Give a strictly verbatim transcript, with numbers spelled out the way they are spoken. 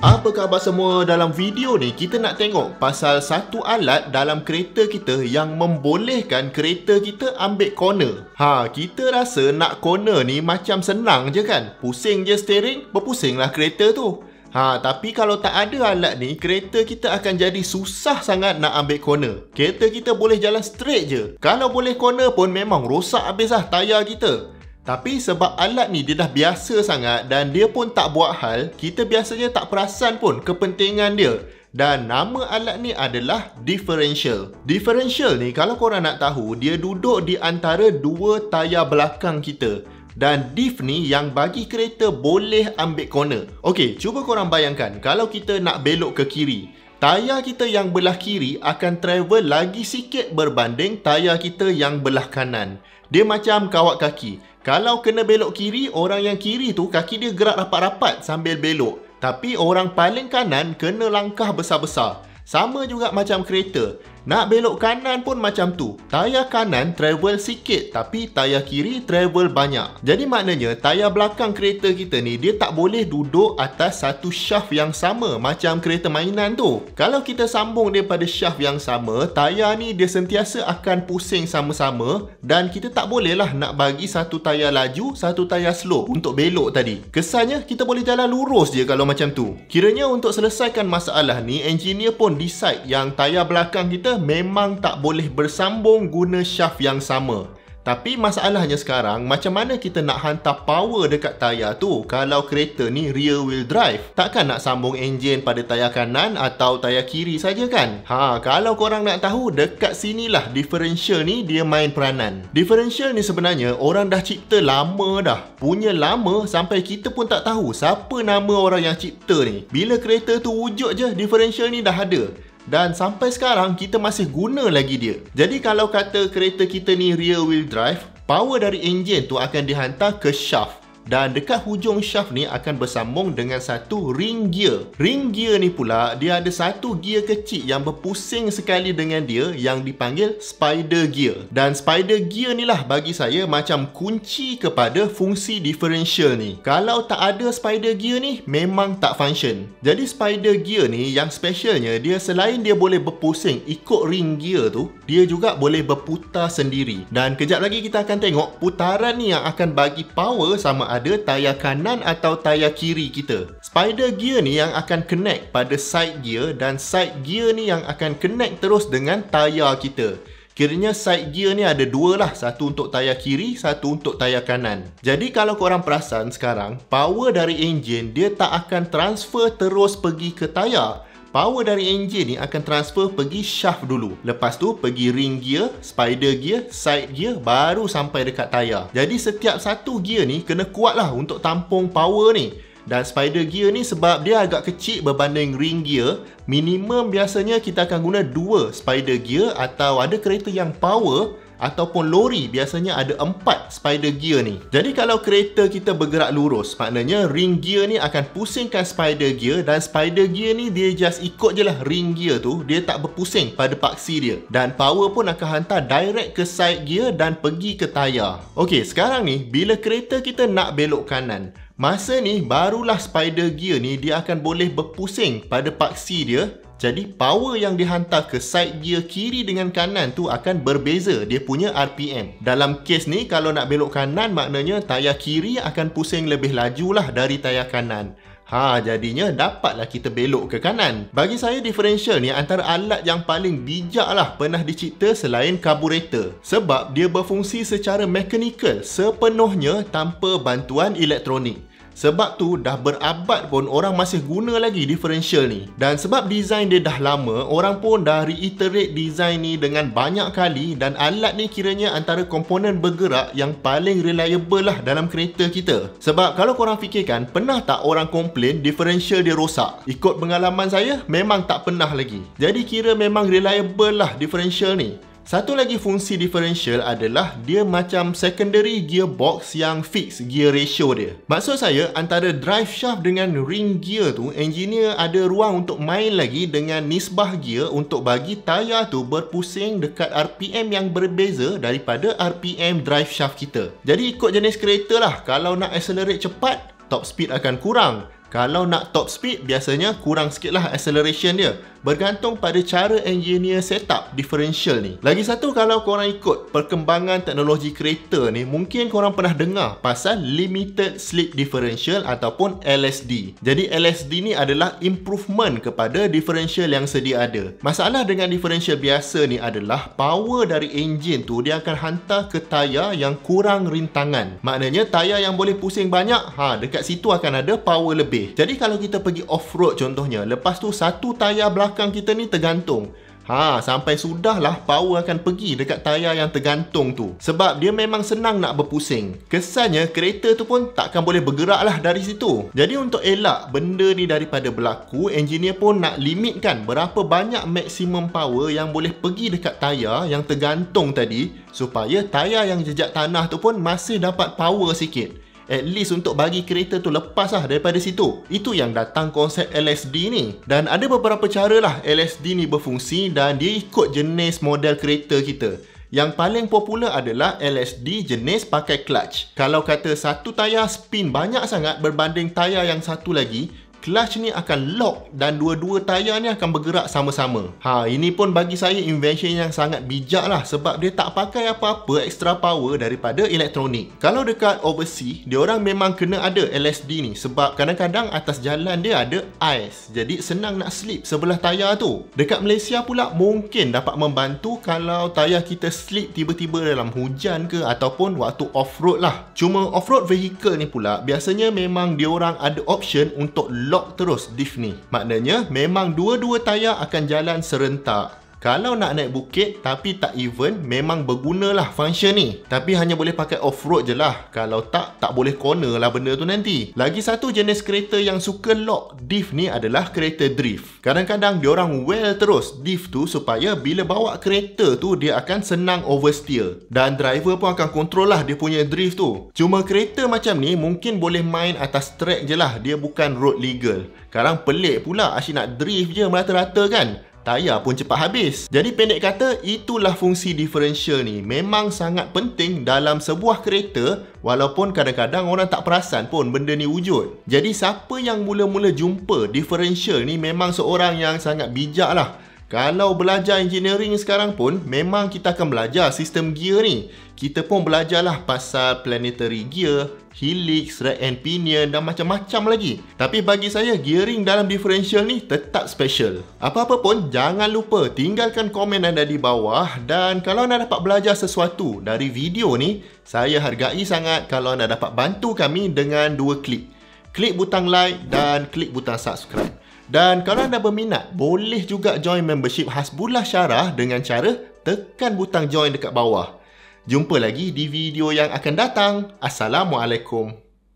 Apa khabar semua? Dalam video ni kita nak tengok pasal satu alat dalam kereta kita yang membolehkan kereta kita ambil corner. Ha, kita rasa nak corner ni macam senang je kan? Pusing je steering, berpusinglah kereta tu. Ha, tapi kalau tak ada alat ni, kereta kita akan jadi susah sangat nak ambil corner. Kereta kita boleh jalan straight je. Kalau boleh corner pun memang rosak habislah tayar kita. Tapi sebab alat ni dia dah biasa sangat dan dia pun tak buat hal, kita biasanya tak perasan pun kepentingan dia. Dan nama alat ni adalah Differential. Differential ni kalau korang nak tahu, dia duduk di antara dua tayar belakang kita. Dan diff ni yang bagi kereta boleh ambil corner. Okey, cuba korang bayangkan kalau kita nak belok ke kiri. Tayar kita yang belah kiri akan travel lagi sikit berbanding tayar kita yang belah kanan. Dia macam kawat kaki. Kalau kena belok kiri, orang yang kiri tu kaki dia gerak rapat-rapat sambil belok. Tapi orang paling kanan kena langkah besar-besar. Sama juga macam kereta. Nak belok kanan pun macam tu. Tayar kanan travel sikit tapi tayar kiri travel banyak. Jadi maknanya tayar belakang kereta kita ni dia tak boleh duduk atas satu shaft yang sama macam kereta mainan tu. Kalau kita sambung dia pada shaft yang sama, tayar ni dia sentiasa akan pusing sama-sama dan kita tak bolehlah nak bagi satu tayar laju, satu tayar slow untuk belok tadi. Kesannya kita boleh jalan lurus je kalau macam tu. Kiranya untuk selesaikan masalah ni, engineer pun decide yang tayar belakang kita memang tak boleh bersambung guna shaft yang sama. Tapi masalahnya sekarang, macam mana kita nak hantar power dekat tayar tu kalau kereta ni rear wheel drive? Takkan nak sambung enjin pada tayar kanan atau tayar kiri saja kan? Ha, kalau korang nak tahu, dekat sinilah differential ni dia main peranan. Differential ni sebenarnya orang dah cipta lama dah. Punya lama sampai kita pun tak tahu siapa nama orang yang cipta ni. Bila kereta tu wujud je, differential ni dah ada. Dan sampai sekarang kita masih guna lagi dia. Jadi kalau kata kereta kita ni rear wheel drive, power dari enjin tu akan dihantar ke shaft. Dan dekat hujung shaft ni akan bersambung dengan satu ring gear. Ring gear ni pula dia ada satu gear kecil yang berpusing sekali dengan dia yang dipanggil spider gear. Dan spider gear ni lah bagi saya macam kunci kepada fungsi differential ni. Kalau tak ada spider gear ni memang tak function. Jadi spider gear ni yang specialnya, dia selain dia boleh berpusing ikut ring gear tu, dia juga boleh berputar sendiri. Dan kejap lagi kita akan tengok putaran ni yang akan bagi power sama ada tayar kanan atau tayar kiri kita. Spider gear ni yang akan connect pada side gear dan side gear ni yang akan connect terus dengan tayar kita. Kiranya side gear ni ada dua lah, satu untuk tayar kiri, satu untuk tayar kanan. Jadi kalau korang perasan sekarang, power dari enjin dia tak akan transfer terus pergi ke tayar. Power dari enjin ni akan transfer pergi shaft dulu. Lepas tu pergi ring gear, spider gear, side gear, baru sampai dekat tayar. Jadi setiap satu gear ni kena kuat lah untuk tampung power ni. Dan spider gear ni sebab dia agak kecil berbanding ring gear, minimum biasanya kita akan guna dua spider gear, atau ada kereta yang power ataupun lori biasanya ada empat spider gear ni. Jadi kalau kereta kita bergerak lurus, maknanya ring gear ni akan pusingkan spider gear, dan spider gear ni dia just ikut je lah ring gear tu, dia tak berpusing pada paksi dia. Dan power pun akan hantar direct ke side gear dan pergi ke tayar. Okey, sekarang ni bila kereta kita nak belok kanan, masa ni barulah spider gear ni dia akan boleh berpusing pada paksi dia. Jadi power yang dihantar ke side gear kiri dengan kanan tu akan berbeza dia punya R P M. Dalam kes ni kalau nak belok kanan, maknanya tayar kiri akan pusing lebih laju lah dari tayar kanan. Ha, jadinya dapatlah kita belok ke kanan. Bagi saya differential ni antara alat yang paling bijak lah pernah dicipta selain karburator. Sebab dia berfungsi secara mekanikal sepenuhnya tanpa bantuan elektronik. Sebab tu dah berabad pun orang masih guna lagi differential ni. Dan sebab design dia dah lama, orang pun dah reiterate design ni dengan banyak kali. Dan alat ni kiranya antara komponen bergerak yang paling reliable lah dalam kereta kita. Sebab kalau korang fikirkan, pernah tak orang komplain differential dia rosak? Ikut pengalaman saya, memang tak pernah lagi. Jadi kira memang reliable lah differential ni. Satu lagi fungsi differential adalah dia macam secondary gearbox yang fix gear ratio dia. Maksud saya, antara drive shaft dengan ring gear tu, engineer ada ruang untuk main lagi dengan nisbah gear untuk bagi tayar tu berpusing dekat R P M yang berbeza daripada R P M drive shaft kita. Jadi ikut jenis kereta lah, kalau nak accelerate cepat, top speed akan kurang. Kalau nak top speed, biasanya kurang sikit lah acceleration dia. Bergantung pada cara engineer setup differential ni. Lagi satu, kalau korang ikut perkembangan teknologi kereta ni, mungkin korang pernah dengar pasal limited slip differential ataupun L S D. Jadi L S D ni adalah improvement kepada differential yang sedia ada. Masalah dengan differential biasa ni adalah power dari engine tu dia akan hantar ke tayar yang kurang rintangan. Maknanya tayar yang boleh pusing banyak, ha, dekat situ akan ada power lebih. Jadi kalau kita pergi off-road contohnya, lepas tu satu tayar belakang kita ni tergantung, ha, sampai sudahlah power akan pergi dekat tayar yang tergantung tu. Sebab dia memang senang nak berpusing. Kesannya kereta tu pun takkan boleh bergerak lah dari situ. Jadi untuk elak benda ni daripada berlaku, engineer pun nak limitkan berapa banyak maksimum power yang boleh pergi dekat tayar yang tergantung tadi, supaya tayar yang jejak tanah tu pun masih dapat power sikit. At least untuk bagi kereta tu lepas lah daripada situ. Itu yang datang konsep L S D ni. Dan ada beberapa cara lah L S D ni berfungsi, dan dia ikut jenis model kereta kita. Yang paling popular adalah L S D jenis pakai clutch. Kalau kata satu tayar spin banyak sangat berbanding tayar yang satu lagi, clutch ni akan lock dan dua-dua tayar ni akan bergerak sama-sama. Ha, ini pun bagi saya invention yang sangat bijak lah, sebab dia tak pakai apa-apa extra power daripada elektronik. Kalau dekat overseas, diorang memang kena ada L S D ni, sebab kadang-kadang atas jalan dia ada ais, jadi senang nak slip sebelah tayar tu. Dekat Malaysia pula mungkin dapat membantu kalau tayar kita slip tiba-tiba dalam hujan ke, ataupun waktu off-road lah. Cuma off-road vehicle ni pula, biasanya memang diorang ada option untuk lock terus diff ni. Maknanya memang dua-dua tayar akan jalan serentak. Kalau nak naik bukit tapi tak even, memang bergunalah function ni. Tapi hanya boleh pakai off-road je lah. Kalau tak, tak boleh corner lah benda tu nanti. Lagi satu jenis kereta yang suka lock diff ni adalah kereta drift. Kadang-kadang diorang well terus diff tu supaya bila bawa kereta tu dia akan senang oversteer. Dan driver pun akan kontrol lah dia punya drift tu. Cuma kereta macam ni mungkin boleh main atas track je lah. Dia bukan road legal. Sekarang pelik pula asyik nak drift je merata-rata kan. Tayar pun cepat habis. Jadi pendek kata, itulah fungsi differential ni. Memang sangat penting dalam sebuah kereta, walaupun kadang-kadang orang tak perasan pun benda ni wujud. Jadi siapa yang mula-mula jumpa differential ni memang seorang yang sangat bijak lah. Kalau belajar engineering sekarang pun, memang kita akan belajar sistem gear ni. Kita pun belajarlah pasal planetary gear, helix, rack and pinion dan macam-macam lagi. Tapi bagi saya, gearing dalam differential ni tetap special. Apa-apa pun, jangan lupa tinggalkan komen anda di bawah. Dan kalau anda dapat belajar sesuatu dari video ni, saya hargai sangat kalau anda dapat bantu kami dengan dua klik. Klik butang like dan klik butang subscribe. Dan kalau anda berminat, boleh juga join membership Hasbullah Syarah dengan cara tekan butang join dekat bawah. Jumpa lagi di video yang akan datang. Assalamualaikum.